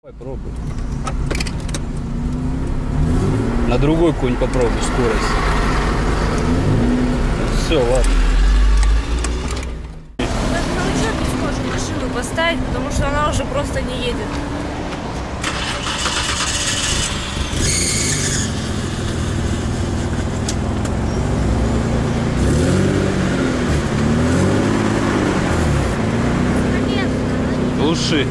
Пробуй. На другой конь попробуй скорость. Все, ладно. Даже на учет не сможем машину поставить, потому что она уже просто не едет. Глуши.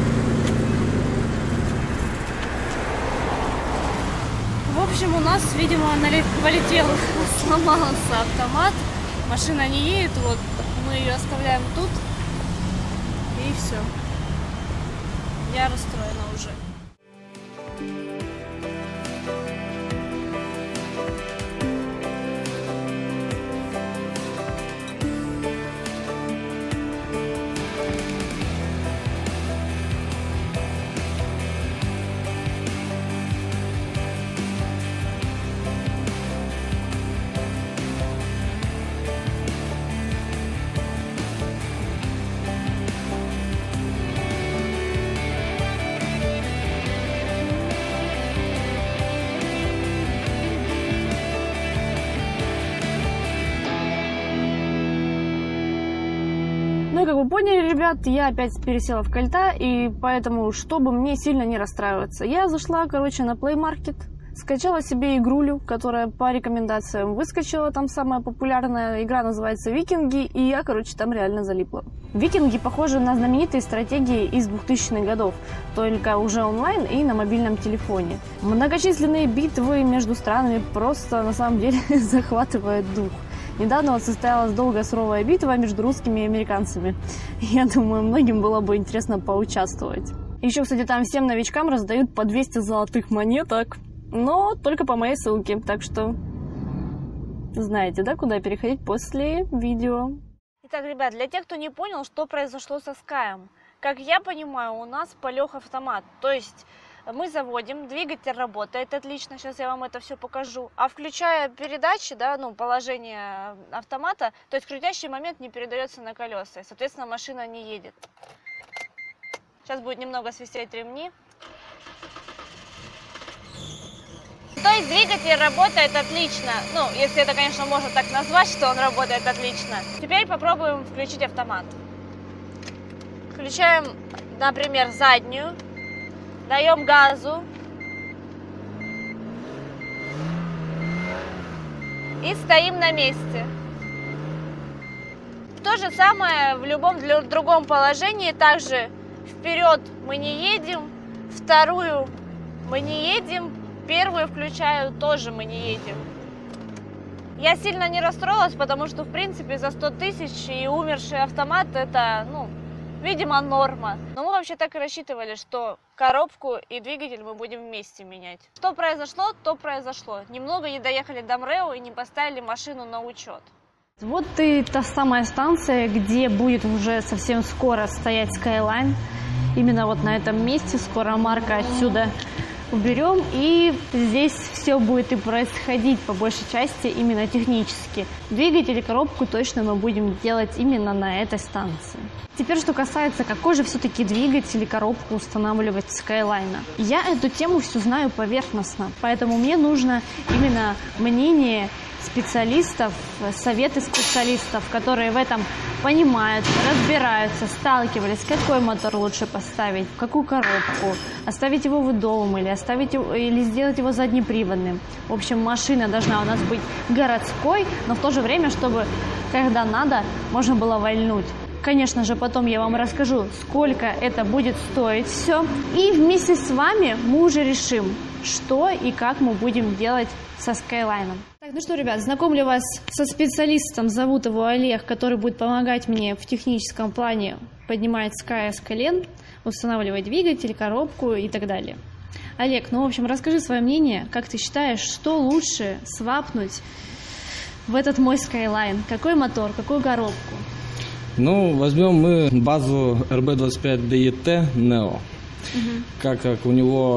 В общем, у нас, видимо, полетел, сломался автомат. Машина не едет, вот мы ее оставляем тут. И все. Я расстроена уже. Ну и как вы поняли, ребят, я опять пересела в Кольта, и поэтому, чтобы мне сильно не расстраиваться, я зашла, короче, на Play Market, скачала себе игрулю, которая по рекомендациям выскочила, там самая популярная игра называется «Викинги», и я, короче, там реально залипла. «Викинги» похожи на знаменитые стратегии из 2000-х годов, только уже онлайн и на мобильном телефоне. Многочисленные битвы между странами просто, на самом деле, захватывают дух. Недавно вот состоялась долгая суровая битва между русскими и американцами. Я думаю, многим было бы интересно поучаствовать. Еще, кстати, там всем новичкам раздают по 200 золотых монеток, но только по моей ссылке, так что знаете, да, куда переходить после видео. Итак, ребят, для тех, кто не понял, что произошло со Скаем. Как я понимаю, у нас полег автомат, то есть мы заводим, двигатель работает отлично, сейчас я вам это все покажу. А включая передачи, да, ну, положение автомата, то есть крутящий момент не передается на колеса, и, соответственно, машина не едет. Сейчас будет немного свистеть ремни. То есть двигатель работает отлично, ну, если это, конечно, можно так назвать, что он работает отлично. Теперь попробуем включить автомат. Включаем, например, заднюю. Даем газу и стоим на месте. То же самое в любом другом положении. Также вперед мы не едем, вторую мы не едем, первую включаю, тоже мы не едем. Я сильно не расстроилась, потому что, в принципе, за 100 тысяч и умерший автомат это, ну, видимо, норма. Но мы вообще так и рассчитывали, что коробку и двигатель мы будем вместе менять. Что произошло, то произошло. Немного не доехали до МРЭО и не поставили машину на учет. Вот и та самая станция, где будет уже совсем скоро стоять Skyline. Именно вот на этом месте скоро Марка отсюда уберем, и здесь все будет и происходить по большей части именно технически. Двигатель и коробку точно мы будем делать именно на этой станции. Теперь, что касается, какой же все-таки двигатель и коробку устанавливать в Skyline. Я эту тему всю знаю поверхностно, поэтому мне нужно именно мнение специалистов, советы специалистов, которые в этом понимают, разбираются, сталкивались, какой мотор лучше поставить, в какую коробку, оставить его вдовым или сделать его заднеприводным. В общем, машина должна у нас быть городской, но в то же время, чтобы, когда надо, можно было вальнуть. Конечно же, потом я вам расскажу, сколько это будет стоить все. И вместе с вами мы уже решим, что и как мы будем делать со Skyline. Так, ну что, ребят, знакомлю вас со специалистом, зовут его Олег, который будет помогать мне в техническом плане поднимать Sky с колен, устанавливать двигатель, коробку и так далее. Олег, ну, в общем, расскажи свое мнение, как ты считаешь, что лучше свапнуть в этот мой Skyline? Какой мотор, какую коробку? Ну, возьмем мы базу RB25DET Neo. Как у него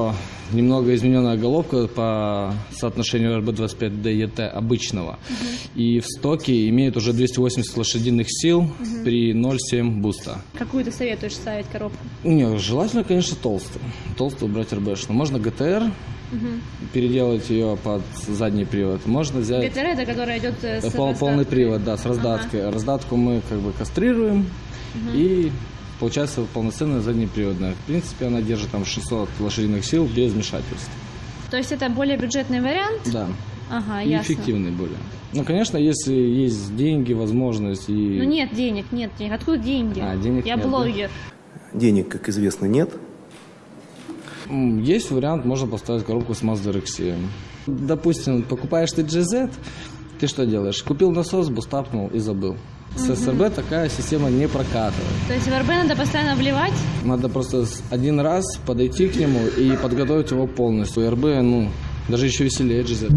немного измененная головка по соотношению RB25 до ET обычного. И в стоке имеет уже 280 лошадиных сил при 0,7 буста. Какую ты советуешь ставить коробку? Нет, желательно, конечно, толстую. Толстую брать РБшную. Можно GTR, переделать ее под задний привод. Можно взять... GTR это которая идет с полный привод, да, с раздаткой. Раздатку мы как бы кастрируем и получается полноценная заднеприводная. В принципе, она держит там 600 лошадиных сил без вмешательств. То есть это более бюджетный вариант? Да. Ага, и ясно. эффективный более. Ну, конечно, если есть деньги, возможность и... Ну нет денег. Откуда деньги? Денег Я нет, блогер. Да? Денег, как известно, нет. Есть вариант, можно поставить коробку с Mazda RX-7. Допустим, покупаешь ты GZ, ты что делаешь? Купил насос, бустапнул и забыл. С СРБ такая система не прокатывает. То есть в РБ надо постоянно вливать? Надо просто один раз подойти к нему и подготовить его полностью. РБ, даже еще веселее GZ.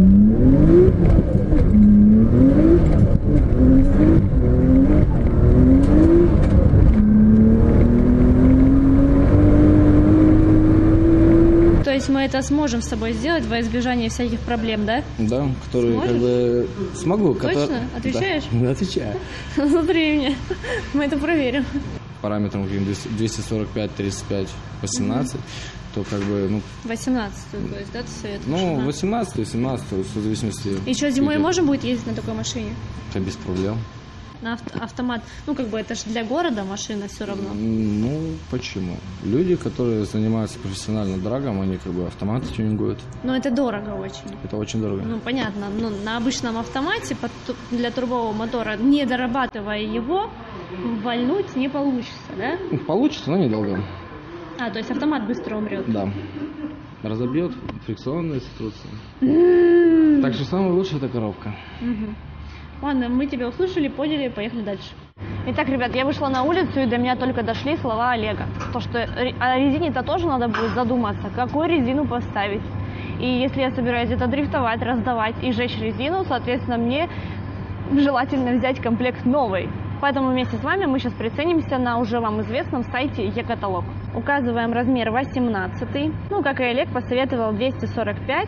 То есть мы это сможем с собой сделать во избежание всяких проблем, да? Да, которые Сможешь? как бы смогу. Точно? Отвечаешь? Да, отвечаю. Смотри мне, мы это проверим. Параметром 245, 35, 18, то как бы, 18, то есть, да, ты советуешь? 18, 17, в зависимости. И что, зимой можно будет ездить на такой машине? Это без проблем. На автомат? Это же для города машина все равно. Почему? Люди, которые занимаются профессионально драгом, они как бы автоматы тюнингуют. Но это дорого очень. Это очень дорого. Понятно. На обычном автомате для турбового мотора, не дорабатывая его, вальнуть не получится, да? Получится, но недолго. То есть автомат быстро умрет. Да. Разобьет, фрикционная ситуация. Так что самое лучшее это коробка. Ладно, мы тебя услышали, поняли, поехали дальше. Итак, ребят, я вышла на улицу, и до меня только дошли слова Олега. То, что о резине-то тоже надо будет задуматься, какую резину поставить. И если я собираюсь где-то дрифтовать, раздавать и жечь резину, соответственно, мне желательно взять комплект новый. Поэтому вместе с вами мы сейчас приценимся на уже вам известном сайте Е-каталог. Указываем размер 18. Как и Олег посоветовал, 245,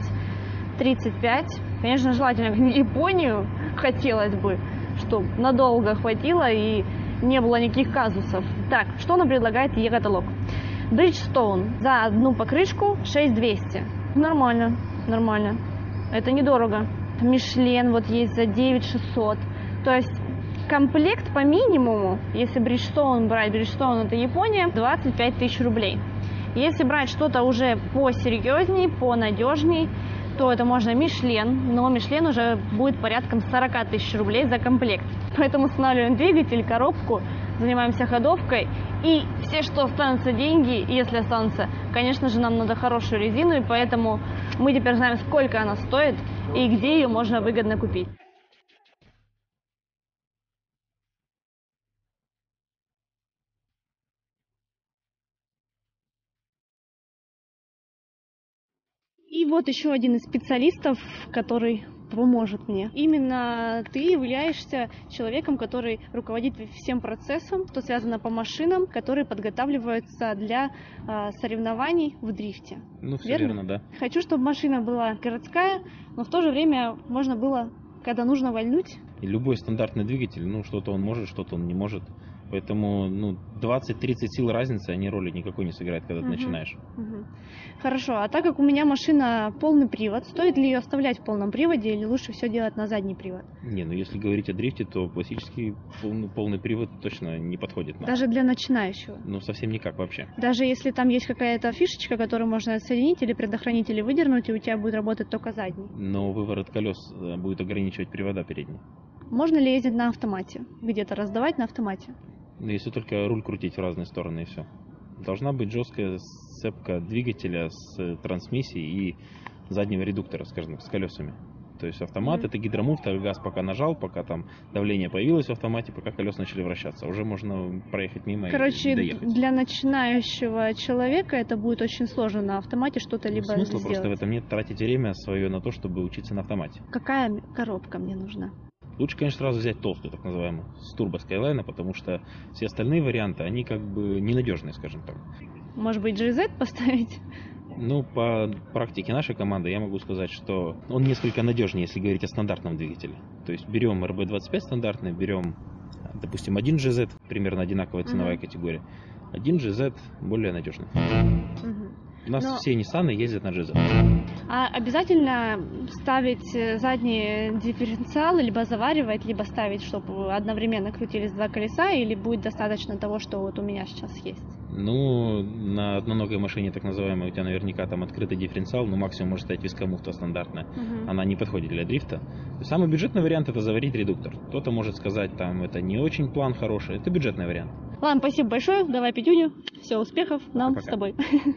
35. Конечно, желательно в Японию хотелось бы, чтобы надолго хватило и не было никаких казусов. Так, что нам предлагает Е-каталог? Bridgestone за одну покрышку 6200. Нормально. Это недорого. Мишлен есть за 9600. То есть комплект по минимуму, если Bridgestone брать, Bridgestone это Япония, 25 тысяч рублей. Если брать что-то уже посерьезней, понадежней, то это можно Мишлен, но Мишлен уже будет порядком 40 тысяч рублей за комплект. Поэтому устанавливаем двигатель, коробку, занимаемся ходовкой, и все, что останутся деньги, если останутся, конечно же, нам надо хорошую резину, и поэтому мы теперь знаем, сколько она стоит и где ее можно выгодно купить. И вот еще один из специалистов, который поможет мне. Именно ты являешься человеком, который руководит всем процессом, что связано по машинам, которые подготавливаются для соревнований в дрифте. Все верно, да. Хочу, чтобы машина была городская, но в то же время можно было, когда нужно, вальнуть. И любой стандартный двигатель, что-то он может, что-то он не может. Поэтому 20-30 сил разницы, они роли никакой не сыграют, когда ты начинаешь. Хорошо, а так как у меня машина полный привод, стоит ли ее оставлять в полном приводе или лучше все делать на задний привод? Если говорить о дрифте, то классический полный привод точно не подходит нам. Даже для начинающего? Совсем никак вообще. Даже если там есть какая-то фишечка, которую можно отсоединить или предохранитель выдернуть, и у тебя будет работать только задний? Но выворот колес будет ограничивать привода передние. Можно ли ездить на автомате? Где-то раздавать на автомате? Если только руль крутить в разные стороны и все. Должна быть жесткая сцепка двигателя с трансмиссией и заднего редуктора, скажем так, с колесами. То есть автомат это гидромув, газ пока нажал, пока там давление появилось в автомате, пока колеса начали вращаться. Уже можно проехать мимо и доехать. Для начинающего человека это будет очень сложно на автомате что-то либо смысла сделать. Просто в этом нет, тратить время свое на то, чтобы учиться на автомате. Какая коробка мне нужна? Лучше, конечно, сразу взять толстую, так называемую, с турбо Skyline, потому что все остальные варианты, они как бы ненадежные, скажем так. Может быть, GZ поставить? Ну, по практике нашей команды я могу сказать, что он несколько надежнее, если говорить о стандартном двигателе. То есть берем RB25 стандартный, берем, допустим, 1 GZ, примерно одинаковая ценовая категория. 1 GZ более надежный. У нас все Nissan ездят на GZ. А обязательно ставить задний дифференциал, либо заваривать, либо ставить, чтобы одновременно крутились два колеса, или будет достаточно того, что вот у меня сейчас есть? Ну, на одноногой машине, так называемой, у тебя наверняка там открытый дифференциал, но максимум может стоять вискомуфта стандартная. Она не подходит для дрифта. Самый бюджетный вариант — это заварить редуктор. Кто-то может сказать, там, это не очень план хороший. Это бюджетный вариант. Ладно, спасибо большое, давай пятюню. Все, успехов нам с тобой.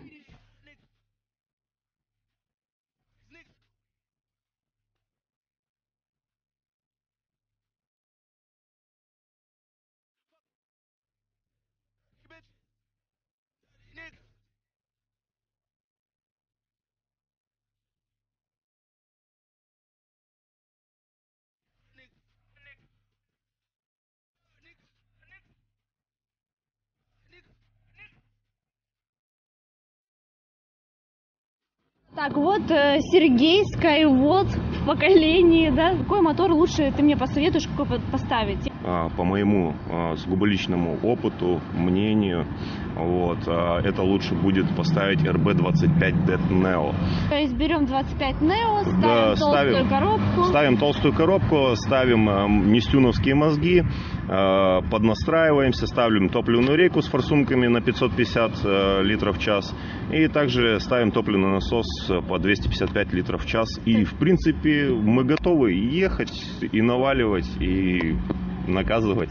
Так, вот Сергей, Skyward в поколении, да? Какой мотор лучше ты мне посоветуешь, какой поставить? По моему сугубо личному опыту, мнению, вот, это лучше будет поставить RB25D Neo. То есть берем 25 Neo, ставим да, толстую коробку. Ставим толстую коробку, ставим нестюновские мозги, поднастраиваемся, ставим топливную рейку с форсунками на 550 литров в час. И также ставим топливный насос по 255 литров в час. И, в принципе, мы готовы ехать и наваливать, и наказывать.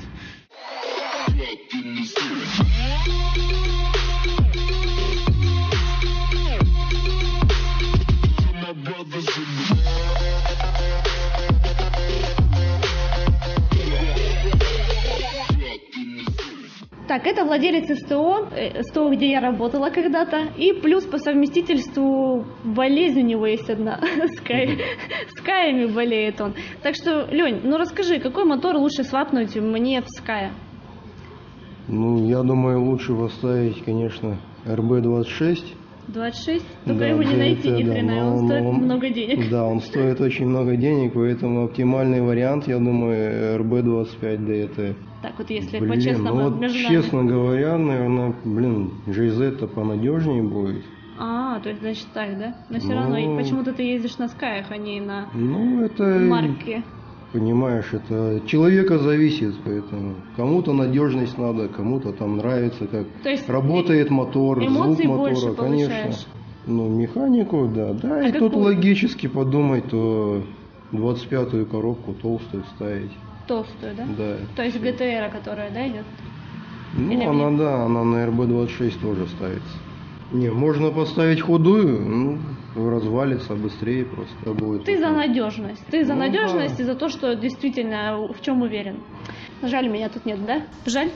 Так, это владелец СТО, где я работала когда-то, и плюс по совместительству болезнь у него есть одна, Скаями болеет он. Так что, Лень, ну расскажи, какой мотор лучше свапнуть мне в Ская? Ну, я думаю, лучше поставить, конечно, RB26. 26? Только да, его не найти ни хрена, да, он стоит много денег. Да, он стоит очень много денег, поэтому оптимальный вариант, я думаю, RB25, да это... Так вот, если по-честному, ну вот, честно говоря, наверное, GZ-то понадежнее будет. То есть, значит, так, да? Но все равно, и почему-то ты ездишь на Скаях, а не на это марке. Понимаешь, это от человека зависит, поэтому кому-то надежность надо, кому-то там нравится, как работает мотор, звук мотора, конечно. Ну, механику, да. И тут логически подумать, то 25-ю коробку толстую ставить. Толстую, да? Да. То есть GTR, которая, да, идет? Ну, она на RB26 тоже ставится. Не, можно поставить худую, развалится быстрее просто будет. Ты за надежность. Ты за надежность и за то, что действительно в чем уверен. Жаль, меня тут нет, да? Жаль?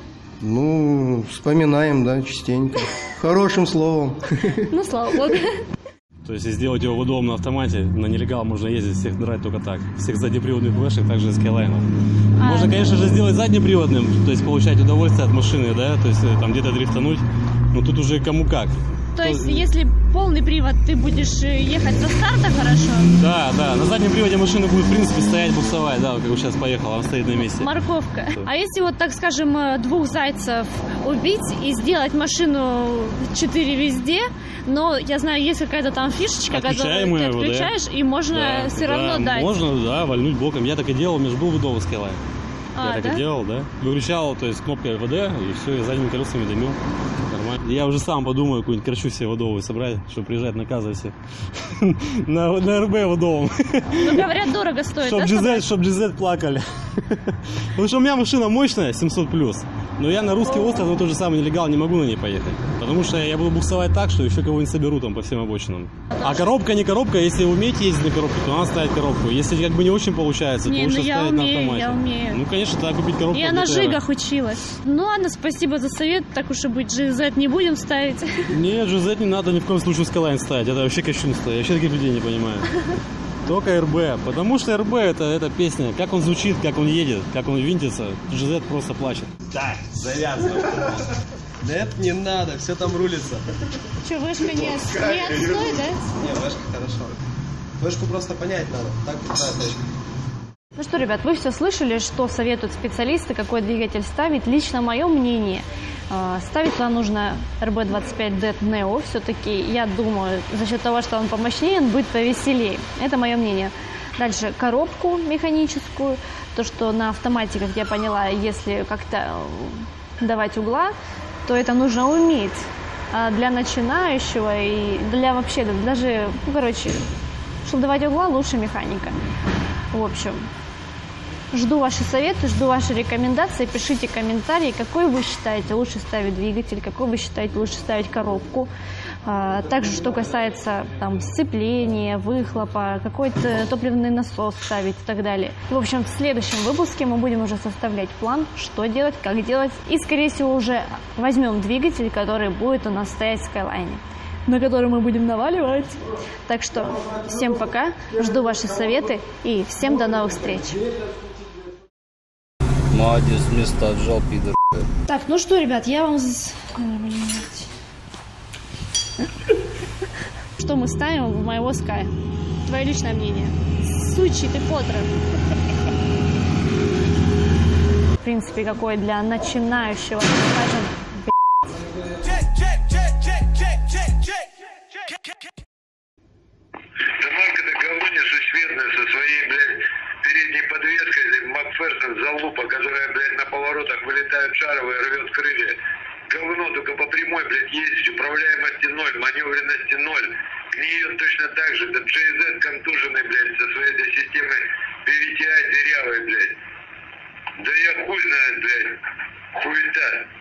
Ну, вспоминаем, да, частенько. Хорошим словом. Ну, слава богу. То есть, если сделать его в удобном автомате, на нелегал можно ездить, всех драть только так. Всех заднеприводных вэшек, также Skyline. Можно, конечно же, сделать заднеприводным, то есть получать удовольствие от машины, да, то есть там где-то дрифтануть, но тут уже кому как. То есть, если полный привод, ты будешь ехать со старта хорошо? Да, на заднем приводе машина будет, в принципе, стоять, буксовать, да, как сейчас поехала, она стоит на месте. Морковка. А если вот, так скажем, двух зайцев убить и сделать машину 4 везде, но, я знаю, есть какая-то там фишечка, которую ты отключаешь, и можно все равно дать. Можно, да, вальнуть боком. Я так и делал, у меня же был видовый Skyline. Я так и делал, да. Выключал, то есть кнопкой ВД, и все, и задними колесами дымил. Нормально. Я уже сам подумаю, какую-нибудь крачу себе водовую собрать, чтобы приезжать наказывать всех. На РБ водовом. Ну, говорят, дорого стоит, да? Чтоб GZ плакали. Потому что у меня машина мощная, 700+. Но я на русский остров, на тот же самый нелегал, не могу на ней поехать. Потому что я буду буксовать так, что еще кого-нибудь соберу там по всем обочинам. А коробка не коробка, если уметь ездить на коробке, то надо ставить коробку. Если как бы не очень получается, то лучше ставить на автомате. Я умею. Ну, конечно, тогда купить коробку. Я на жигах училась. Ну ладно, спасибо за совет, так уж и быть, GZ не будем ставить. Нет, GZ не надо ни в коем случае Skyline ставить, это вообще кощунство, я вообще таких людей не понимаю. Только РБ, потому что РБ это песня, как он звучит, как он едет, как он винтится, GZ просто плачет. Так, завязывай. Нет, не надо, все там рулится. Че, вышка не отстой, да? Не, вышка хорошо. Вышку просто понять надо. Так правильно. Ну что, ребят, вы все слышали, что советуют специалисты, какой двигатель ставить. Лично мое мнение, ставить туда нужно RB25D Neo. Все-таки, я думаю, за счет того, что он помощнее, он будет повеселее. Это мое мнение. Дальше коробку механическую. То, что на автомате, как я поняла, если как-то давать угла, то это нужно уметь. А для начинающего и для вообще, даже, ну, короче, чтобы давать угла, лучше механика. В общем, жду ваши советы, жду ваши рекомендации. Пишите комментарии, какой вы считаете лучше ставить двигатель, какой вы считаете лучше ставить коробку. Также, что касается там сцепления, выхлопа, какой-то топливный насос ставить и так далее. В общем, в следующем выпуске мы будем уже составлять план, что делать, как делать. И, скорее всего, уже возьмем двигатель, который будет у нас стоять в Skyline, на который мы будем наваливать. Так что всем пока, жду ваши советы и всем до новых встреч. Молодец, место отжал, пидор. Так, ну что, ребят, я вам... Что мы ставим в моего Sky? Твое личное мнение. Сучий ты, Поттер. В принципе, какой для начинающего, скажем, Тамарка-то говно несусветное со своей, блядь, передней подвеской, Макферсон залупа, которая, блядь, на поворотах вылетает шаровая, рвет крылья. Говно только по прямой, блядь, ездить, управляемости ноль, маневренности ноль. Гниет точно так же, да GZ контуженный, блядь, со своей этой системой PVTI дырявой, блядь. Да я хуй знает, блядь, хуета.